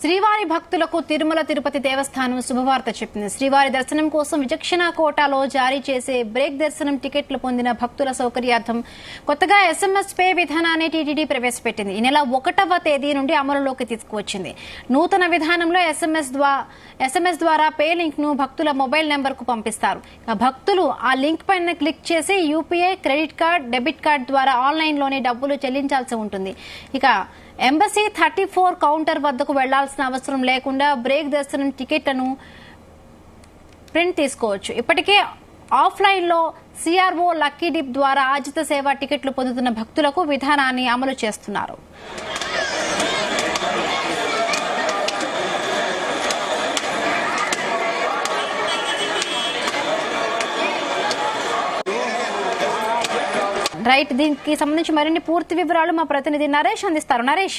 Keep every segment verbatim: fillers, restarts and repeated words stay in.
శ్రీవారి భక్తులకు తిరుమల తిరుపతి దేవస్థానం శుభవార్త చెప్పింది. శ్రీవారి దర్శనం కోసం విచక్షణ కోటాలో జారీ చేసే బ్రేక్ దర్శనం టికెట్లు పొందిన భక్తుల సౌకర్యార్థం కొత్తగా ఎస్ఎంఎస్ పే విధానాన్ని టీటీడీ ప్రవేశపెట్టింది. ఈ నెల ఒకటవ తేదీ నుండి అమలులోకి తీసుకువచ్చింది. నూతన విధానంలో ఎస్ఎంఎస్ ద్వారా ఎస్ఎంఎస్ ద్వారా పే లింక్ ను భక్తుల మొబైల్ నెంబర్ కు పంపిస్తారు. భక్తులు ఆ లింక్ పైన క్లిక్ చేసి UPI, credit card, debit card ద్వారా ఆన్లైన్ లోనే డబ్బులు చెల్లించాల్సి ఉంటుంది. ఇక ఎంబసీ థర్టీ ఫోర్ కౌంటర్ వద్దకు వెళ్లాల్సిన అవసరం లేకుండా బ్రేక్ దర్శనం టికెట్లను ప్రింట్ తీసుకోవచ్చు. ఇప్పటికే ఆఫ్లైన్ లో సిఆర్ఓ లక్కీ డిప్ ద్వారా ఆజిత సేవ టికెట్లు పొందుతున్న భక్తులకు విధానాన్ని అమలు చేస్తున్నారు. రైట్, దీనికి సంబంధించి మరిన్ని పూర్తి వివరాలు మా ప్రతినిధి నరేష్ అందిస్తారు. నరేష్.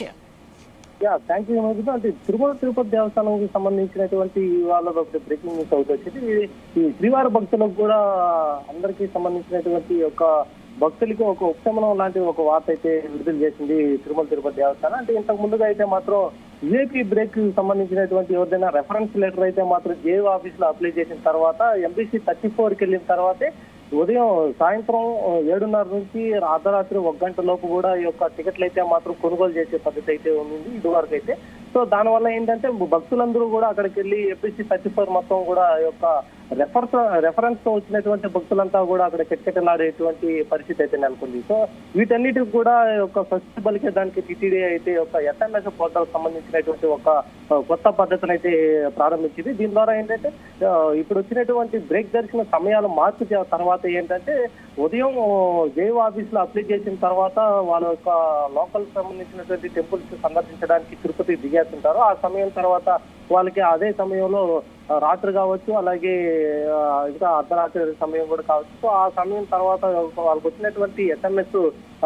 Thank you. అంటే తిరుమల తిరుపతి దేవస్థానంకి సంబంధించినటువంటి వాళ్ళ బ్రేకింగ్ న్యూస్ అవుట్ వచ్చేది. ఈ శ్రీవారి భక్తులకు కూడా అందరికీ సంబంధించినటువంటి ఒక భక్తులకి ఒక ఉపశమనం లాంటి ఒక వార్త అయితే విడుదల చేసింది తిరుమల తిరుపతి దేవస్థానం. అంటే ఇంతకు ముందుగా అయితే మాత్రం విఐపీ బ్రేక్ సంబంధించినటువంటి ఎవరిదైనా రెఫరెన్స్ లెటర్ అయితే మాత్రం జేఓ ఆఫీస్ లో అప్లై చేసిన తర్వాత ఎంబీసీ థర్టీ ఫోర్ కి వెళ్ళిన తర్వాతే ఉదయం సాయంత్రం ఏడున్నర నుంచి అర్ధరాత్రి ఒక గంట లోపు కూడా ఈ యొక్క టికెట్లు అయితే మాత్రం కొనుగోలు చేసే పద్ధతి అయితే ఉంది ఇది వరకు అయితే. సో దానివల్ల ఏంటంటే భక్తులందరూ కూడా అక్కడికి వెళ్ళి ఎంబీసీ థర్టీ ఫోర్ మొత్తం కూడా ఈ యొక్క రెఫరెన్స్ రెఫరెన్స్ తో వచ్చినటువంటి భక్తులంతా కూడా అక్కడ కిటకిటలాడేటువంటి పరిస్థితి అయితే నెలకొంది. సో వీటన్నిటికి కూడా ఒక ఫస్ట్ బలికే దానికి టీటీడీ అయితే ఒక ఎస్ఎంఎస్ పోర్టల్ సంబంధించినటువంటి ఒక కొత్త పద్ధతిని అయితే ప్రారంభించింది. దీని ద్వారా ఏంటంటే ఇప్పుడు వచ్చినటువంటి బ్రేక్ దర్శన సమయాలు మార్పు తర్వాత ఏంటంటే ఉదయం జేఓ ఆఫీస్ లో అప్లై చేసిన తర్వాత వాళ్ళ యొక్క లోకల్ సంబంధించినటువంటి టెంపుల్స్ సందర్శించడానికి తిరుపతి దిగేస్తుంటారు. ఆ సమయం తర్వాత వాళ్ళకి అదే సమయంలో రాత్రి కావచ్చు, అలాగే ఇంకా అర్ధరాత్రి సమయం కూడా కావచ్చు. సో ఆ సమయం తర్వాత వాళ్ళకి వచ్చినటువంటి ఎస్ఎంఎస్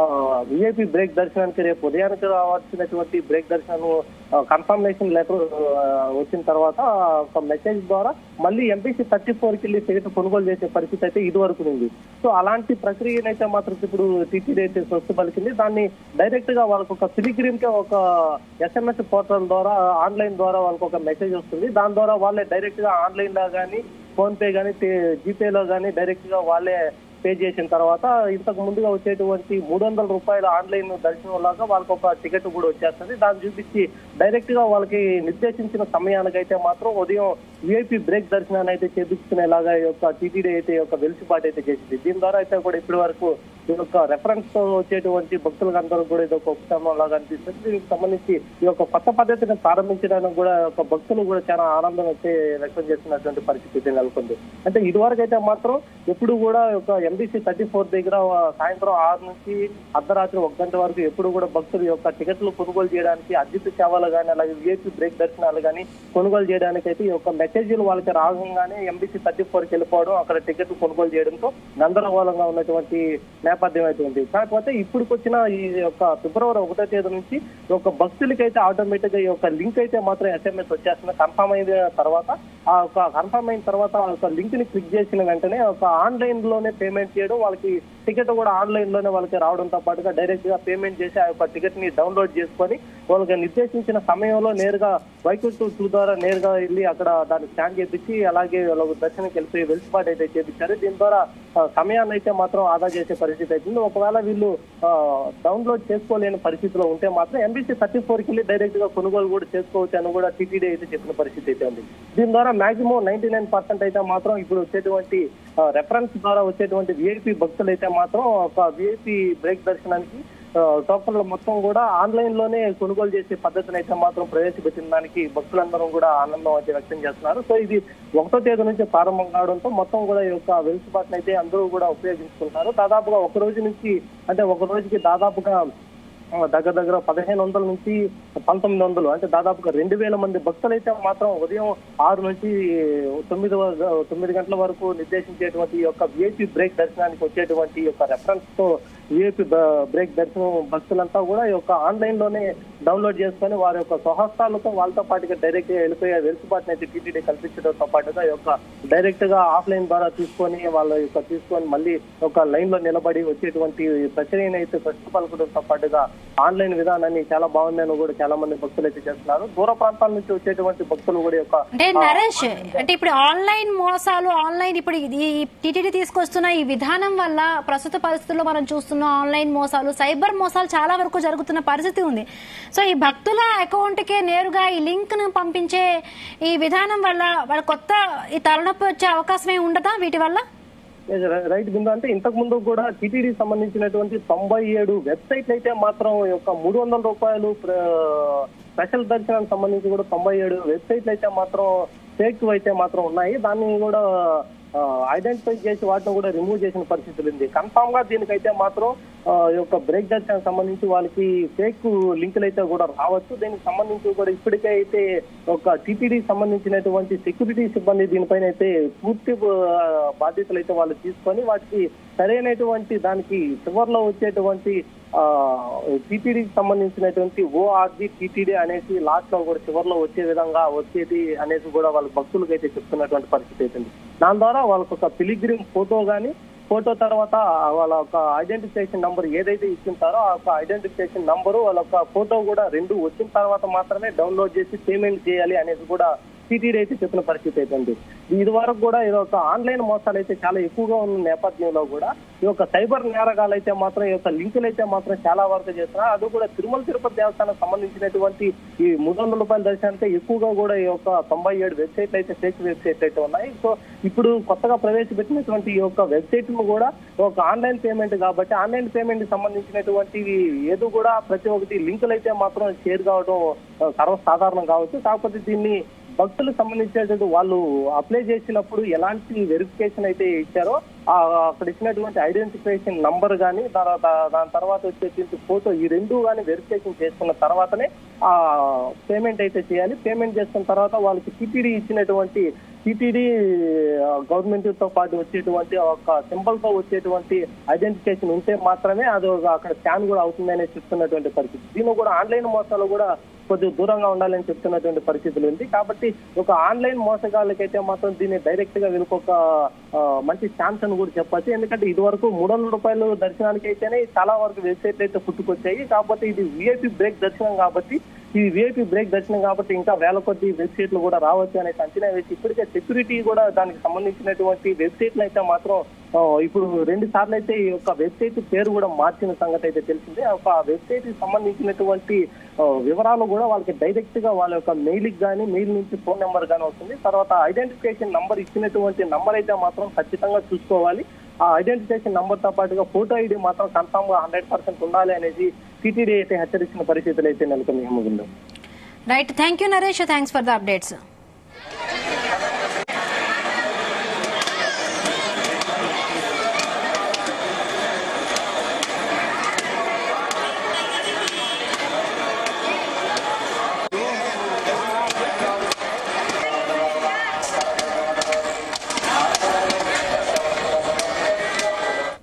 విఐపీ బ్రేక్ దర్శనానికి రేపు ఉదయానికి రావాల్సినటువంటి బ్రేక్ దర్శనం కన్ఫర్మేషన్ లెటర్ వచ్చిన తర్వాత ఒక మెసేజ్ ద్వారా మళ్ళీ ఎంపీసీ థర్టీ ఫోర్ కి వెళ్ళి టికెట్ కొనుగోలు చేసే పరిస్థితి అయితే ఇది వరకు ఉంది. సో అలాంటి ప్రక్రియనైతే మాత్రం ఇప్పుడు టీటీడీ అయితే స్వస్థ పలికింది. దాన్ని డైరెక్ట్ గా వాళ్ళకి ఒక పిలిగ్రిమ్ కి ఒక ఎస్ఎంఎస్ పోర్టల్ ద్వారా ఆన్లైన్ ద్వారా వాళ్ళకి ఒక మెసేజ్ వస్తుంది. దాని ద్వారా వాళ్ళే డైరెక్ట్ గా ఆన్లైన్ లో కానీ, ఫోన్ పే కానీ, జీపేలో కానీ డైరెక్ట్ గా వాళ్ళే పే చేసిన తర్వాత ఇంతకు ముందుగా వచ్చేటువంటి మూడు వందల రూపాయల ఆన్లైన్ దర్శనం లాగా వాళ్ళకి ఒక టికెట్ కూడా వచ్చేస్తుంది. దాన్ని చూపించి డైరెక్ట్ గా వాళ్ళకి నిర్దేశించిన సమయానికైతే మాత్రం ఉదయం విఐపీ బ్రేక్ దర్శనాన్ని అయితే చేపించుకునేలాగా ఈ యొక్క టీటీడీ అయితే ఒక వెలుసుబాటు అయితే చేసింది. దీని ద్వారా అయితే కూడా ఇప్పటి వరకు ఈ యొక్క రెఫరెన్స్ తో వచ్చేటువంటి భక్తులకు అందరూ కూడా ఇది ఒక ఉపశమనం లాగా అనిపిస్తుంది. దీనికి సంబంధించి ఈ యొక్క కొత్త పద్ధతిని ప్రారంభించడానికి కూడా ఒక భక్తులు కూడా చాలా ఆనందం అయితే వ్యక్తం చేస్తున్నటువంటి పరిస్థితి నెలకొంది. అంటే ఇదివరకు అయితే మాత్రం ఎప్పుడు కూడా ఒక ఎంబీసీ థర్టీ ఫోర్ దగ్గర సాయంత్రం ఆరు నుంచి అర్ధరాత్రి ఒక గంట వరకు ఎప్పుడు కూడా భక్తులు యొక్క టికెట్లు కొనుగోలు చేయడానికి అద్భుత సేవలు కానీ, అలాగే విఐపీ బ్రేక్ దర్శనాలు కానీ కొనుగోలు చేయడానికి అయితే ఈ యొక్క మెసేజ్లు వాళ్ళకి రాగానే ఎంబీసీ థర్టీ ఫోర్ కి వెళ్ళిపోవడం, అక్కడ టికెట్లు కొనుగోలు చేయడంతో గందరగోళంగా ఉన్నటువంటి నేపథ్యం అయితే ఉంది. కాకపోతే ఇప్పటికి వచ్చిన ఈ యొక్క ఫిబ్రవరి ఒకటో తేదీ నుంచి ఒక భక్తులకి అయితే ఆటోమేటిక్ గా ఈ యొక్క లింక్ అయితే మాత్రం ఎస్ఎంఎస్ వచ్చేస్తుంది. కన్ఫర్మ్ అయిన తర్వాత ఆ ఒక కన్ఫర్మ్ అయిన తర్వాత ఆ యొక్క లింక్ ని క్లిక్ చేసిన వెంటనే ఒక ఆన్లైన్ లోనే పేమెంట్ చేయడం, వాళ్ళకి టికెట్ కూడా ఆన్లైన్ లోనే వాళ్ళకి రావడంతో పాటుగా డైరెక్ట్ గా పేమెంట్ చేసి ఆ యొక్క టికెట్ ని డౌన్లోడ్ చేసుకొని వాళ్ళకి నిర్దేశించిన సమయంలో నేరుగా వైకుంఠ టూ ద్వారా నేరుగా వెళ్ళి అక్కడ దాన్ని స్కాన్ చేపించి అలాగే దర్శనానికి వెళ్ళిపోయి వెలుసుబాటు అయితే చేపించారు. దీని ద్వారా సమయాన్ని అయితే మాత్రం ఆదా చేసే పరిస్థితి అవుతుంది. ఒకవేళ వీళ్ళు డౌన్లోడ్ చేసుకోలేని పరిస్థితిలో ఉంటే మాత్రం ఎంబీసీ థర్టీ ఫోర్ కి వెళ్ళి డైరెక్ట్ గా కొనుగోలు కూడా చేసుకోవచ్చు అని కూడా టీటీడీ అయితే చెప్పిన పరిస్థితి అయితే ఉంది. దీని ద్వారా మాక్సిమం నైన్టీ నైన్ పర్సెంట్ అయితే మాత్రం ఇప్పుడు వచ్చేటువంటి రెఫరెన్స్ ద్వారా వచ్చేటువంటి విఐపీ భక్తులు అయితే మాత్రం ఒక విఐపీ బ్రేక్ దర్శనానికి టోకన్లు మొత్తం కూడా ఆన్లైన్ లోనే కొనుగోలు చేసే పద్ధతిని అయితే మాత్రం ప్రవేశపెట్టిన దానికి భక్తులందరూ కూడా ఆనందం అయితే వ్యక్తం చేస్తున్నారు. సో ఇది ఒకటో తేదీ నుంచి ప్రారంభం కావడంతో మొత్తం కూడా ఈ యొక్క వెలుసుబాటును అయితే అందరూ కూడా ఉపయోగించుకుంటున్నారు. దాదాపుగా ఒక రోజు నుంచి అంటే ఒక రోజుకి దాదాపుగా దగ్గర దగ్గర పదిహేను వందల నుంచి పంతొమ్మిది వందలు అంటే దాదాపుగా రెండు వేల మంది భక్తులైతే మాత్రం ఉదయం ఆరు నుంచి తొమ్మిది తొమ్మిది గంటల వరకు నిర్దేశించేటువంటి ఈ యొక్క విఐపీ బ్రేక్ దర్శనానికి వచ్చేటువంటి యొక్క రెఫరెన్స్ తో విఐపి బ్రేక్ దర్శనం భక్తులంతా కూడా ఈ యొక్క ఆన్లైన్ లోనే డౌన్లోడ్ చేసుకొని వారి యొక్క స్వహస్తాలతో వాళ్ళతో పాటుగా డైరెక్ట్ గా వెళ్ళిపోయే వెసులుబాటును అయితే టీటీడీ కల్పించడంతో పాటుగా ఈ యొక్క డైరెక్ట్ గా ఆఫ్లైన్ ద్వారా తీసుకొని వాళ్ళ యొక్క తీసుకొని మళ్ళీ ఒక లైన్ లో నిలబడి వచ్చేటువంటి ప్రక్రియను అయితే ఫస్ట్ పలకడంతో పాటుగా ఆన్లైన్ విధానాన్ని చాలా బాగుందని కూడా చాలా మంది భక్తులు అయితే చేస్తున్నారు. దూర ప్రాంతాల నుంచి వచ్చేటువంటి భక్తులు కూడా యొక్క అంటే నరేష్ అంటే ఇప్పుడు ఆన్లైన్ మోసాలు ఆన్లైన్ ఇప్పుడు ఈ టీటీడీ తీసుకొస్తున్న ఈ విధానం వల్ల ప్రస్తుత పరిస్థితుల్లో మనం చూస్తున్న ఆన్లైన్ మోసాలు సైబర్ మోసాలు చాలా వరకు జరుగుతున్న పరిస్థితి ఉంది. సో ఈ భక్తుల అకౌంట్ కే నేరుగా ఈ లింక్ ను పంపించే ఈ విధానం వల్ల వాళ్ళ కొత్త ఈ తలనొప్పి వచ్చే అవకాశం ఏమి ఉండదా వీటి వల్ల? రైట్ బిందు అంటే ఇంతకు ముందు కూడా టీటీడీ సంబంధించినటువంటి తొంభై ఏడు వెబ్సైట్లు అయితే మాత్రం యొక్క మూడు వందల రూపాయలు స్పెషల్ దర్శనానికి సంబంధించి కూడా తొంభై ఏడు వెబ్సైట్లు అయితే మాత్రం ఫేక్ అయితే మాత్రం ఉన్నాయి. దాన్ని కూడా ఐడెంటిఫై చేసి వాటిని కూడా రిమూవ్ చేసిన పరిస్థితులు ఉంది. కన్ఫామ్ గా దీనికైతే మాత్రం ఈ యొక్క బ్రేక్ దర్శనానికి సంబంధించి వాళ్ళకి ఫేక్ లింకులు అయితే కూడా రావచ్చు. దీనికి సంబంధించి కూడా ఇప్పటికే అయితే ఒక టీటీడీ సంబంధించినటువంటి సెక్యూరిటీ సిబ్బంది దీనిపైన అయితే పూర్తి బాధ్యతలు అయితే వాళ్ళు తీసుకొని వాటికి సరైనటువంటి దానికి చివరిలో వచ్చేటువంటి ఆ టీటీడీకి సంబంధించినటువంటి ఓఆర్జీ టీటీడీ అనేసి లాస్ట్ లో కూడా చివరిలో వచ్చే విధంగా వచ్చేది అనేసి కూడా వాళ్ళ భక్తులకు అయితే చెప్తున్నటువంటి పరిస్థితి అవుతుంది. దాని ద్వారా వాళ్ళకి ఒక పిలిగ్రిమ్ ఫోటో గానీ ఫోటో తర్వాత వాళ్ళ ఒక ఐడెంటిఫికేషన్ నంబర్ ఏదైతే ఇచ్చింటారో ఆ యొక్క ఐడెంటిఫికేషన్ నంబరు వాళ్ళ ఒక ఫోటో కూడా రెండు వచ్చిన తర్వాత మాత్రమే డౌన్లోడ్ చేసి పేమెంట్ చేయాలి అనేది కూడా టీటీడీ అయితే చెప్పిన పరిస్థితి అయితే. ఇది వరకు కూడా ఇది ఒక ఆన్లైన్ మోసాలు అయితే చాలా ఎక్కువగా ఉన్న నేపథ్యంలో కూడా ఈ యొక్క సైబర్ నేరగాలు అయితే మాత్రం ఈ యొక్క లింకులు అయితే మాత్రం చాలా వరకు చేస్తున్నారు. అది కూడా తిరుమల తిరుపతి దేవస్థానానికి సంబంధించినటువంటి ఈ మూడు వందల రూపాయల దర్శనానికి ఎక్కువగా కూడా ఈ యొక్క తొంభై ఏడు వెబ్సైట్లు అయితే ఫేక్ వెబ్సైట్లు అయితే ఉన్నాయి. సో ఇప్పుడు కొత్తగా ప్రవేశపెట్టినటువంటి ఈ యొక్క వెబ్సైట్ ను కూడా ఒక ఆన్లైన్ పేమెంట్ కాబట్టి ఆన్లైన్ పేమెంట్ కి సంబంధించినటువంటి ఏదో కూడా ప్రతి ఒక్కటి లింకులు అయితే మాత్రం షేర్ కావడం సర్వసాధారణం కావచ్చు. కాకపోతే దీన్ని భక్తులకు సంబంధించినటువంటి వాళ్ళు అప్లై చేసినప్పుడు ఎలాంటి వెరిఫికేషన్ అయితే ఇచ్చారో అక్కడ ఇచ్చినటువంటి ఐడెంటిఫికేషన్ నంబర్ కానీ తర్వాత దాని తర్వాత వచ్చేసి ఫోటో ఈ రెండు కానీ వెరిఫికేషన్ చేసుకున్న తర్వాతనే ఆ పేమెంట్ అయితే చేయాలి. పేమెంట్ చేసుకున్న తర్వాత వాళ్ళకి టీటీడీ ఇచ్చినటువంటి టీటీడీ గవర్నమెంట్ తో పాటు వచ్చేటువంటి ఒక సింబల్ తో వచ్చేటువంటి ఐడెంటిఫికేషన్ ఉంటే మాత్రమే అది అక్కడ స్కాన్ కూడా అవుతుందనే చెప్తున్నటువంటి పరిస్థితి. దీన్ని కూడా ఆన్లైన్ మోసాలు కూడా కొద్దిగా దూరంగా ఉండాలని చెప్తున్నటువంటి పరిస్థితులు ఉంది. కాబట్టి ఒక ఆన్లైన్ మోసగాళ్ళకైతే మాత్రం దీన్ని డైరెక్ట్ గా వీళ్ళకి ఒక మంచి ఛాన్స్ అని కూడా చెప్పచ్చు. ఎందుకంటే ఇది వరకు మూడు వందల రూపాయలు దర్శనానికి అయితేనే చాలా వరకు వెబ్సైట్లు అయితే పుట్టుకొచ్చాయి. కాకపోతే ఇది విఐపి బ్రేక్ దర్శనం కాబట్టి ఈ విఐపి బ్రేక్ దర్శనం కాబట్టి ఇంకా వేల కొద్ది వెబ్సైట్లు కూడా రావచ్చు అనేసి అంచనా వేసి ఇప్పటికే సెక్యూరిటీ కూడా దానికి సంబంధించినటువంటి వెబ్సైట్లు అయితే మాత్రం ఇప్పుడు రెండు సార్లు అయితే ఈ యొక్క వెబ్సైట్ పేరు కూడా మార్చిన సంగతి అయితే తెలిసిందే. ఒక వెబ్సైట్ కి సంబంధించినటువంటి వివరాలు కూడా వాళ్ళకి డైరెక్ట్ గా వాళ్ళ యొక్క మెయిల్ కి కానీ మెయిల్ నుంచి ఫోన్ నెంబర్ గానీ వస్తుంది. తర్వాత ఐడెంటిఫికేషన్ నంబర్ ఇచ్చినటువంటి నంబర్ అయితే మాత్రం ఖచ్చితంగా చూసుకోవాలి. ఆ ఐడెంటిఫికేషన్ నంబర్ తో పాటుగా ఫోటో ఐడి మాత్రం కన్ఫామ్ గా హండ్రెడ్ పర్సెంట్ ఉండాలి అనేది టీటీడీ అయితే హెచ్చరించిన పరిస్థితులు అయితే నెలకొన్నాయి. Right, thank you Naresh, thanks for the updates.